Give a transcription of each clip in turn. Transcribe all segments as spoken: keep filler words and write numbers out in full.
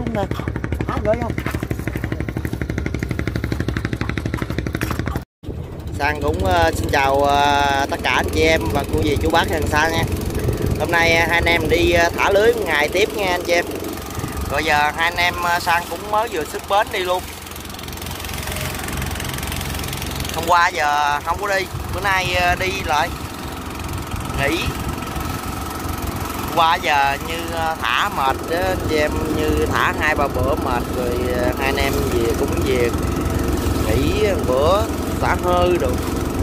Dính lên. Há lưới không? Sang cũng uh, xin chào uh, tất cả anh chị em và cô dì chú bác hàng xa nha. Hôm nay uh, hai anh em đi uh, thả lưới ngày tiếp nha anh chị em. Rồi giờ hai anh em uh, Sang cũng mới vừa xuất bến đi luôn. Hôm qua giờ không có đi, bữa nay uh, đi lại nghỉ. Qua giờ như uh, thả mệt đó anh chị em, như thả hai ba bữa mệt rồi uh, hai anh em về cũng về nghỉ bữa xả hơi được.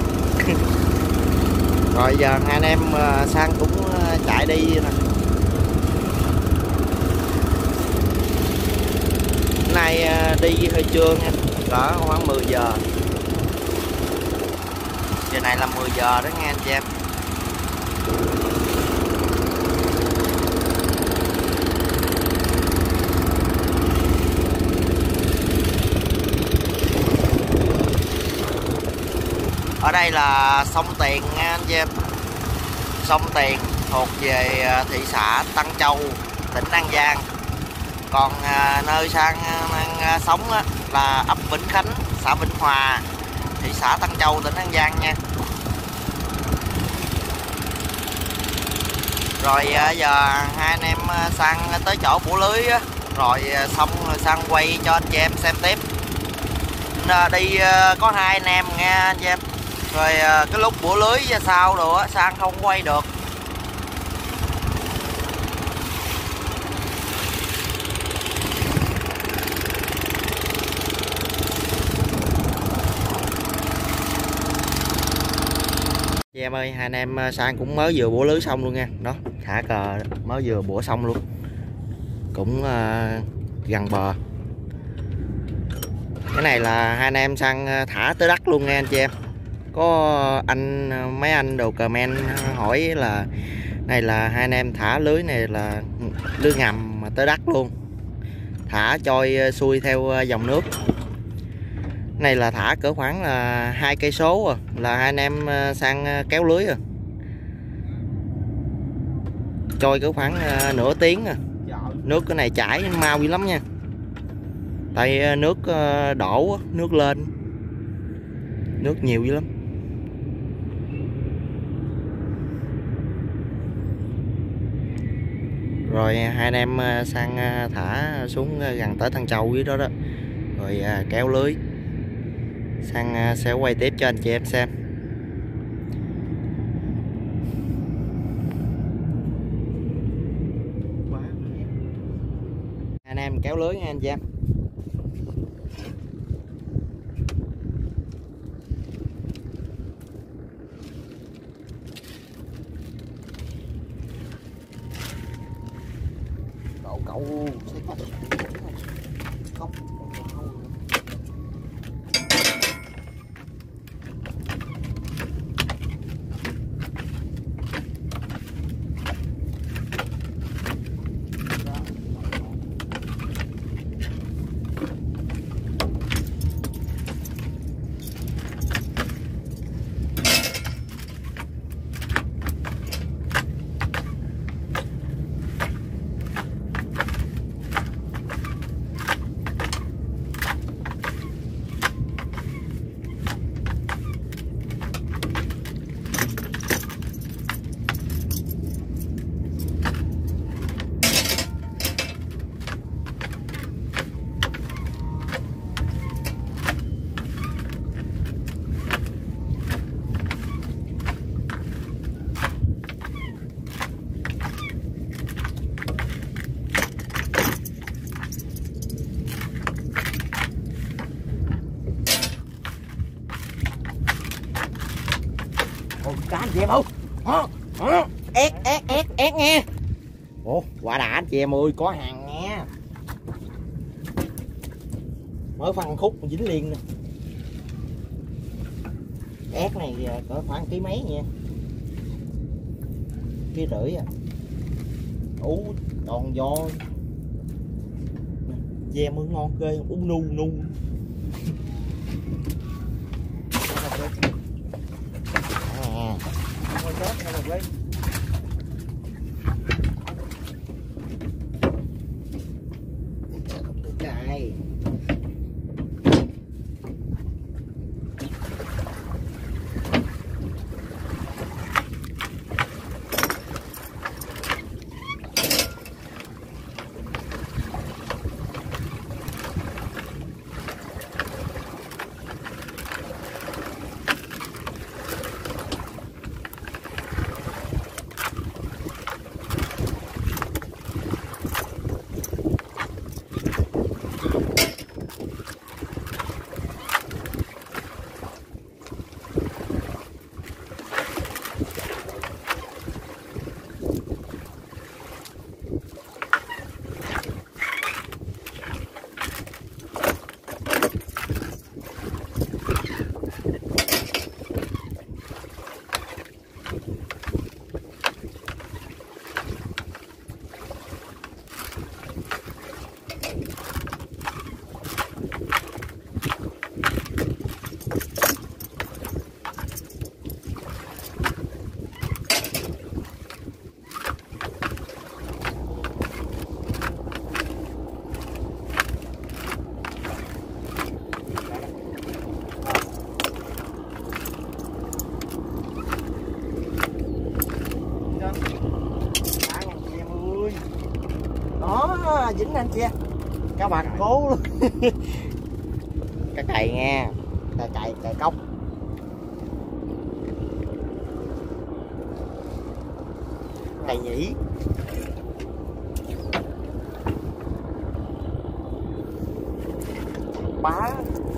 Rồi giờ hai anh em uh, Sang cũng uh, chạy đi nè. Hôm nay uh, đi hơi trưa nha, đó khoảng mười giờ. Giờ này là mười giờ đó nghe anh chị em. Ở đây là sông Tiền nha anh chị em. Sông Tiền thuộc về thị xã Tân Châu, tỉnh An Giang. Còn à, nơi Sang đang sống á, là ấp Vĩnh Khánh, xã Vĩnh Hòa, thị xã Tân Châu, tỉnh An Giang nha. Rồi à, giờ hai anh em Sang tới chỗ bủa lưới á, rồi xong rồi Sang quay cho anh chị em xem tiếp. À, đi à, có hai anh em nghe anh chị em. Rồi cái lúc bủa lưới ra sau rồi á, Sang không quay được. Chị em ơi, hai anh em Sang cũng mới vừa bủa lưới xong luôn nha. Đó, thả cờ mới vừa bủa xong luôn. Cũng uh, gần bờ. Cái này là hai anh em Sang thả tới đất luôn nha anh chị em. Có anh mấy anh đồ comment hỏi là này là hai anh em thả lưới này là lưới ngầm mà tới đất luôn, thả trôi xuôi theo dòng nước. Này là thả cỡ khoảng là hai cây số à, là hai anh em Sang kéo lưới rồi, trôi cỡ khoảng nửa tiếng à. Nước cái này chảy mau dữ lắm nha, tại nước đổ nước lên, nước nhiều dữ lắm. Rồi hai anh em Sang thả xuống gần tới Tân Châu dưới đó đó, rồi kéo lưới. Sang sẽ quay tiếp cho anh chị em xem. Anh em kéo lưới nha anh chị em. Cậu cậu sẽ có không? Cá anh chị em không? Ét ét ét ét nghe. Ồ, quả đã anh chị em ơi, có hàng nghe. Mới phân khúc dính liền nè. Ét này cỡ khoảng ký mấy nha. Ký rưỡi à. Ú, đòn giò. Chị em ơi ngon ghê, uống nu nu. nó dính anh chị. Các bạn cố luôn. Cái cày nghe, cày cày cày cốc. Cày nhỉ. Bá.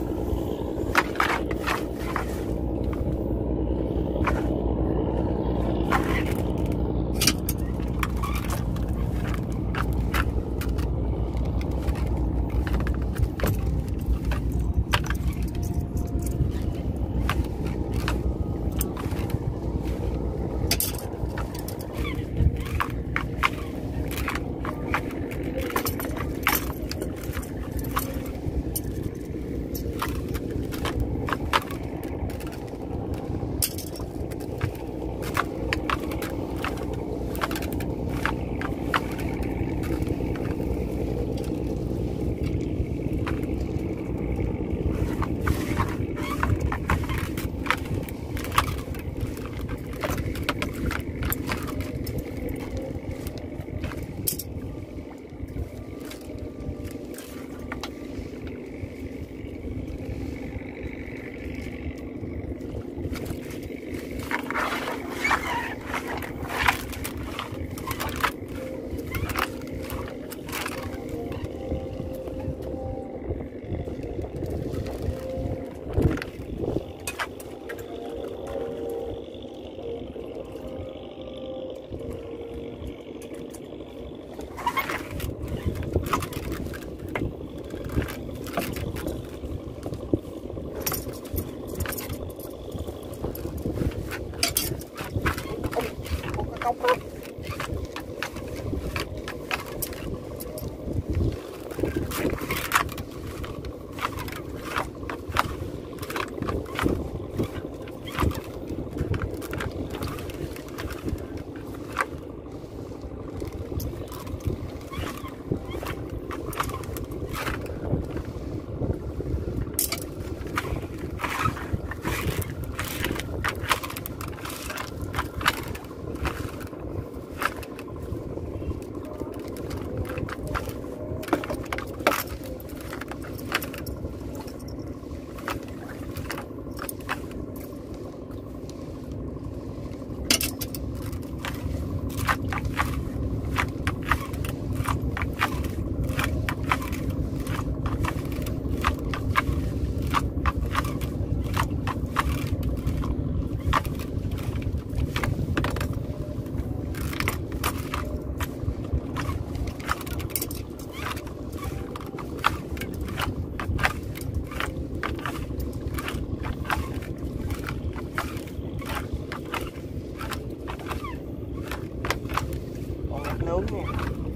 Nướng nha.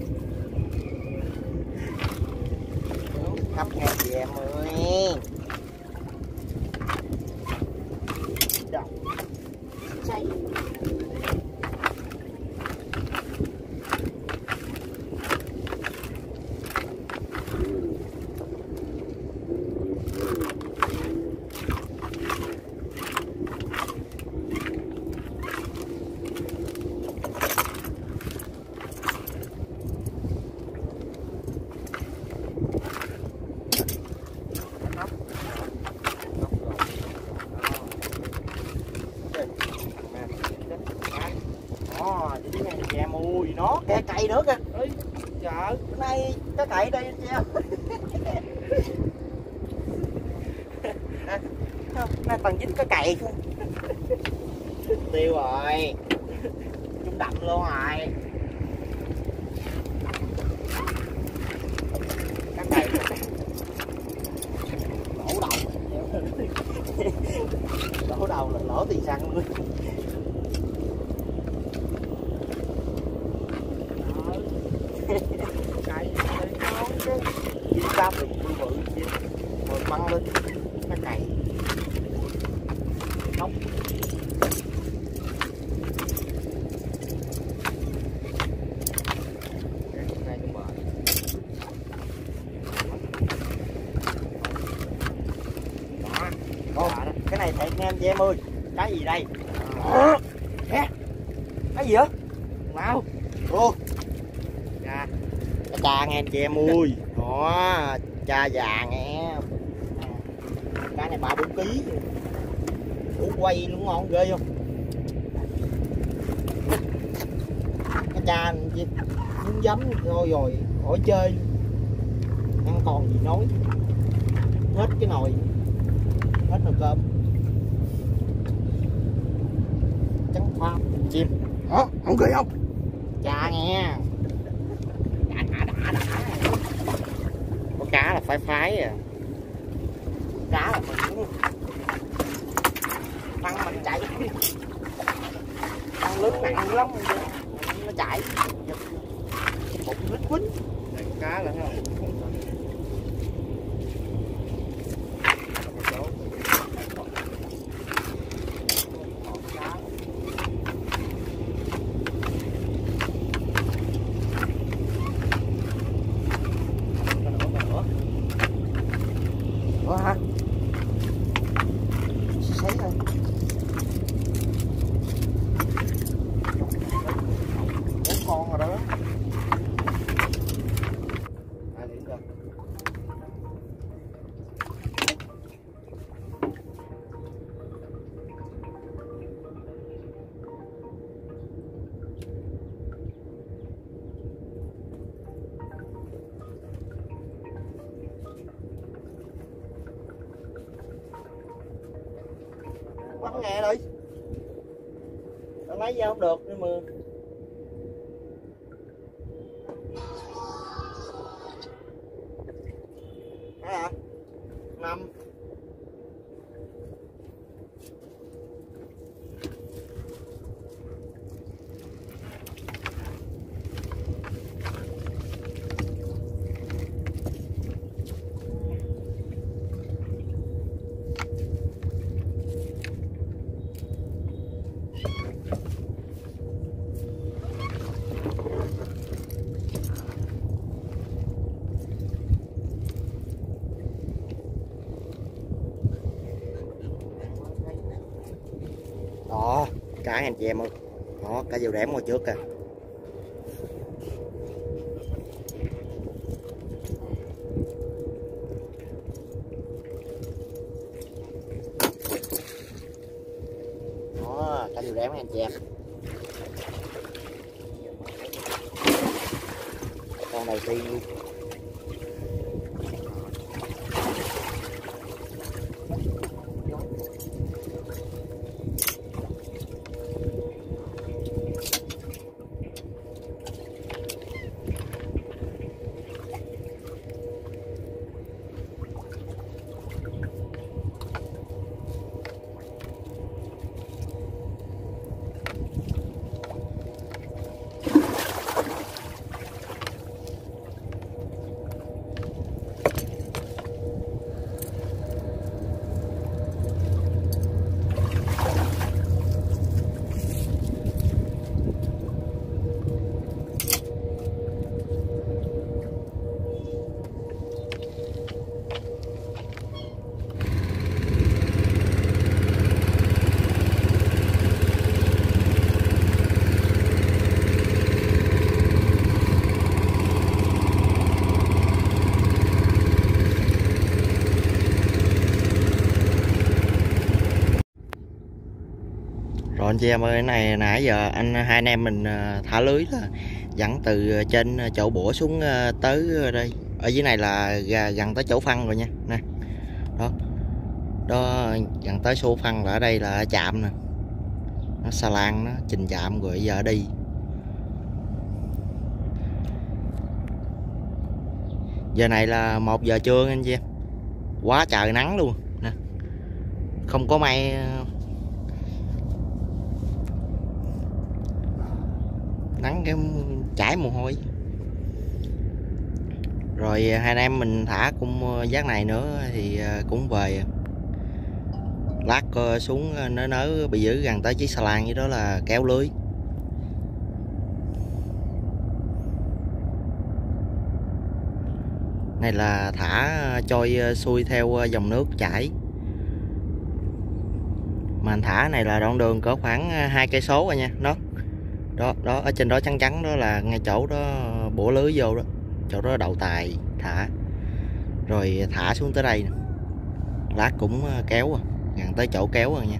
Nướng hấp nghe chị em ơi. Đồng. Chay. Dính ngay chị em ui nó ke cày nữa kìa. Ê, trời bữa nay cái cày đây chị em. Nay toàn dính cái cày không. Tiêu rồi. Chúng đậm luôn rồi. Cái cày lỗ đầu. Lỗ đầu là lỗ tiền xăng luôn. Cày ngon chứ. Dính cam thì bự bự dính. Rồi băng lên cái cày. Nóng. Đó. Cái này thiệt nha anh chị em ơi. Cái gì đây? Đó. Nè. Cái gì vậy? Wow. Ô. Dạ. cha nghe anh chị em ơi. Đó, cha già nghe. Cá này ba bốn ký. Ủa quay luôn ngon ghê không? Cái cha muốn giấm thôi rồi khỏi chơi. Ăn còn gì nói. Hết cái nồi. Hết nồi cơm. Trắng khoa chim. Đó, không cười không? Cha nghe. Đã đã đã đã. Có cá là phái phái à. Cá là mình cũng ăn mình chạy. Ăn lớn nặng lắm nó chạy. Bụng lít quýnh. Cá là không? Ủa hả? Sấy thôi. Bốn con rồi đó. À, điểm rồi. Bấm nghe đi. Tao lấy ra không được nhưng mà cái hả? Năm. Đó, cá anh chị em ơi. Đó, cá dầu đẻm ngồi trước kìa. Đó, cá dầu đẻm anh chị em. Con đầu tiên luôn. Rồi anh chị em ơi, cái này nãy giờ anh hai anh em mình thả lưới là dẫn từ trên chỗ bủa xuống tới đây. Ở dưới này là gần tới chỗ phân rồi nha. Nè. Đó. Đó gần tới số phân là ở đây là chạm nè. Nó xà lan nó trình chạm rồi giờ đi. Giờ này là một giờ trưa anh chị em. Quá trời nắng luôn nè. Không có mây. Nắng cái chảy mồ hôi. Rồi hai anh em mình thả cung giác này nữa thì cũng về. Lát xuống nớ nớ bị giữ gần tới chiếc xà lan với đó là kéo lưới. Này là thả trôi xuôi theo dòng nước chảy. Mà anh thả này là đoạn đường cỡ khoảng hai cây số rồi nha. Đó. Đó, đó ở trên đó trắng trắng đó là ngay chỗ đó bủa lưới vô đó. chỗ đó đậu tài thả, rồi thả xuống tới đây nè. Lát cũng kéo rồi, gần tới chỗ kéo rồi nha.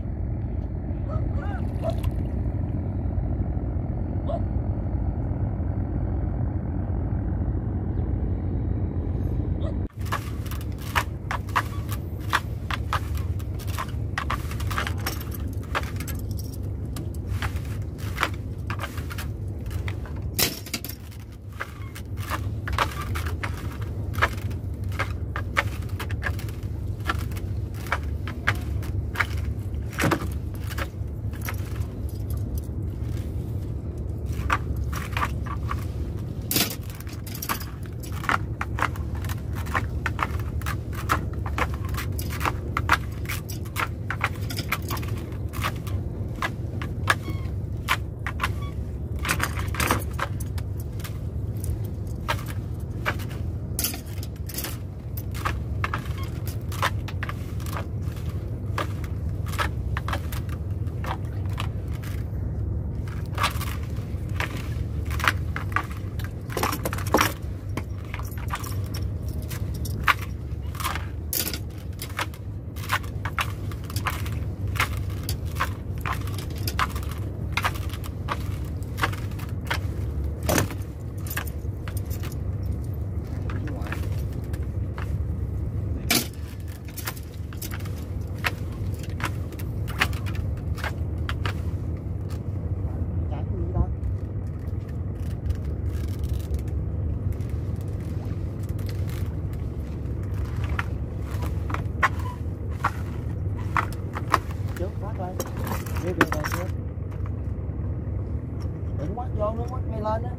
Đừng quắt vô, nó quắt ngay lên á.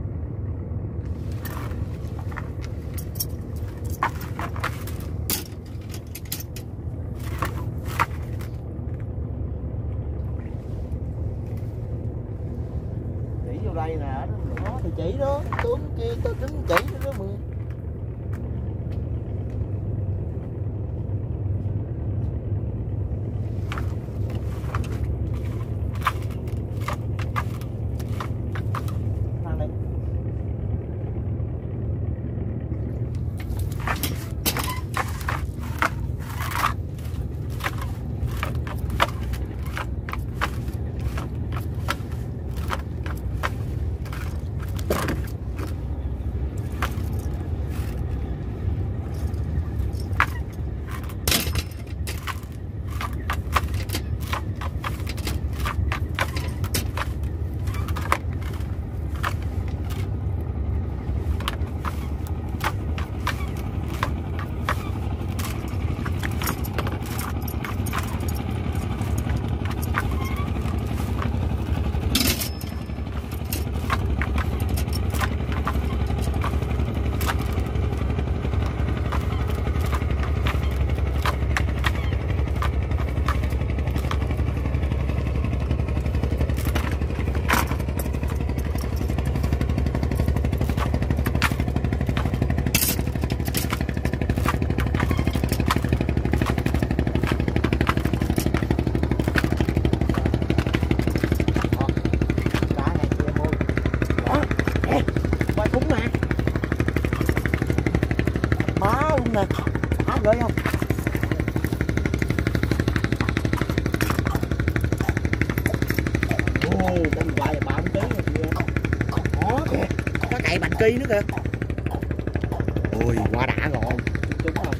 Chỉ vô đây nè, nó thì chỉ đó, tướng kia tôi tính chỉ nó mưa. Ghê không? Ồ, con quay là ba mươi ký rồi kìa. Đó kìa, có cậy bạch kỳ nữa kìa. Ôi, quá đã rồi. Đúng rồi.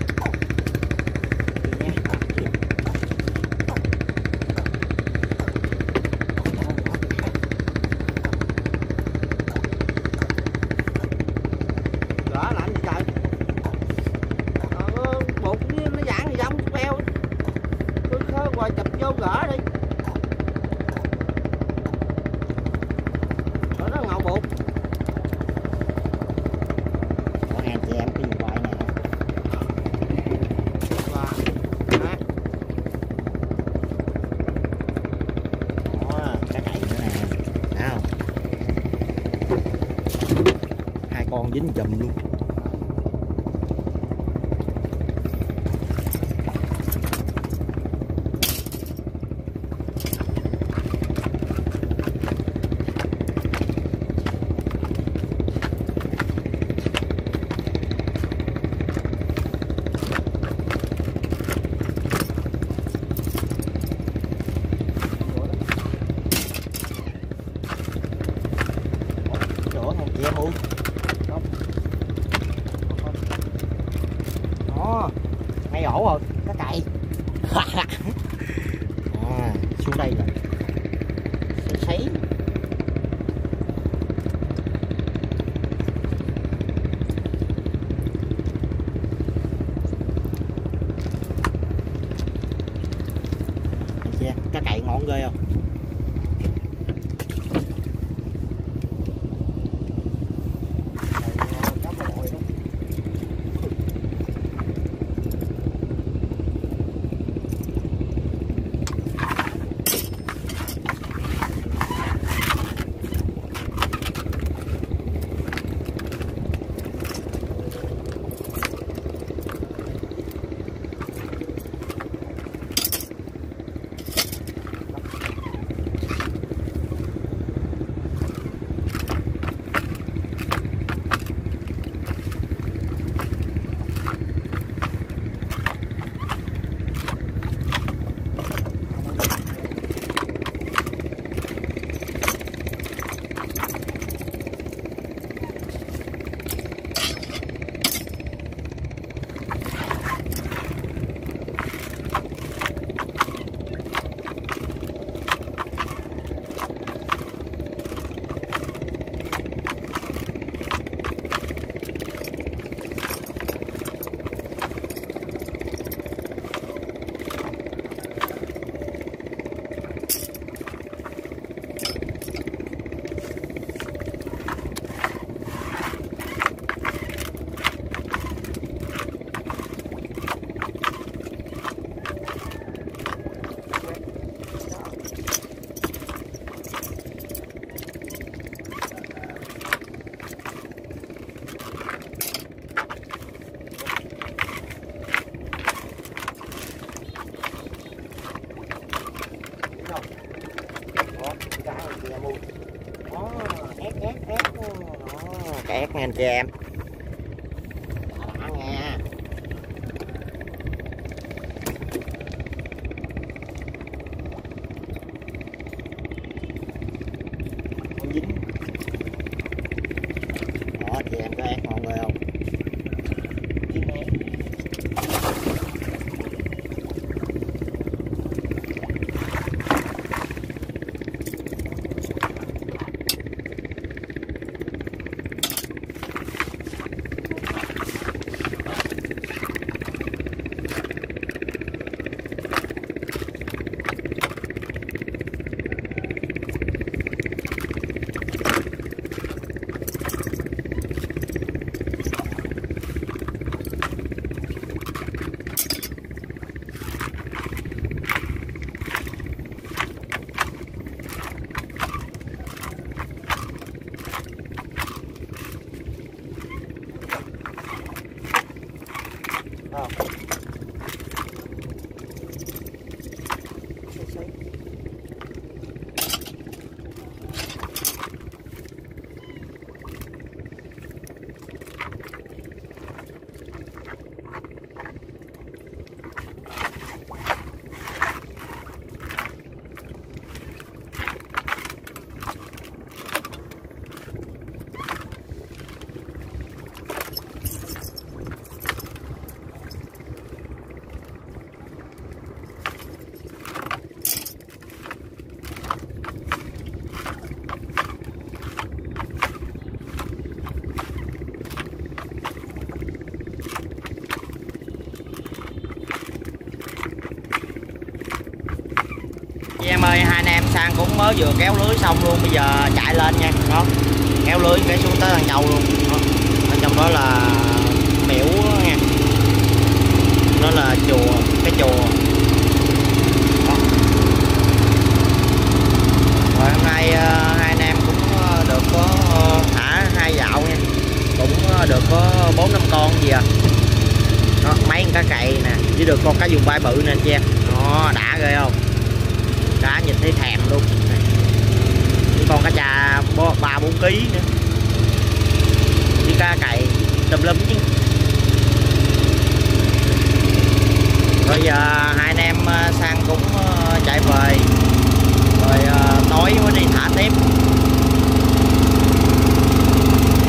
Chụp vô gỡ đi. Đó nó ngầu bụt. Có em chị em cái gì quay nè. Đó. Đó, cá cậy nữa nè. Thấy không? Hai con dính chùm luôn. em ơi. Đó, ngay ổ rồi, cá cày. À, xuống đây rồi. Sấy. Cá cày ngon ghê không? Ét nha anh chị em. Đã nha. Con dính. Đó chị em có ét ngon ghê không? Dính ét. Em ơi, hai anh em sang cũng mới vừa kéo lưới xong luôn, bây giờ chạy lên nha. Đó, kéo lưới cái xuống tới thằng dầu luôn. Đó. Ở trong đó là miễu nha, nó là chùa, cái chùa. Đó. Rồi hôm nay hai anh em cũng được có thả hai dạo nha, cũng được có bốn năm con gì à. Đó, mấy con cá cày nè, với được con cá dùng bay bự nè anh chị em. Đó, đã ghê không? Cá nhìn thấy thèm luôn. Với con cá trà ba bốn ký nữa, với cá cày tùm lum chứ. Bây giờ hai anh em sang cũng chạy về rồi, tối mới đi thả tiếp.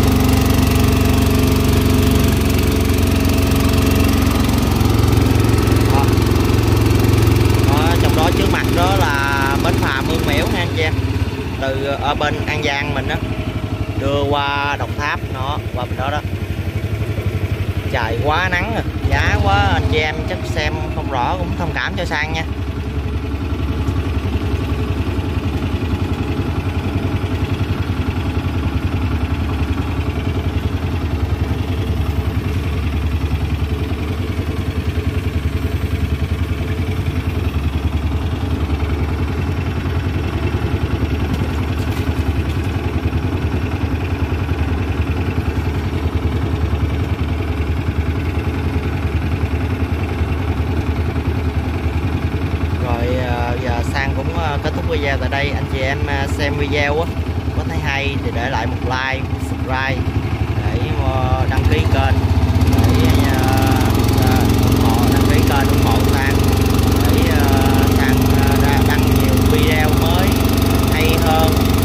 ở bên An Giang mình á, đưa qua Đồng Tháp nó qua bên đó đó. Trời quá nắng rồi, giá quá, anh chị em chắc xem không rõ cũng thông cảm cho Sang nha. Kết thúc video tại đây. Anh chị em xem video á có thấy hay thì để lại một like, một subscribe để đăng ký kênh, để ủng hộ, đăng ký kênh ủng hộ Sang để Sang đăng nhiều video mới hay hơn.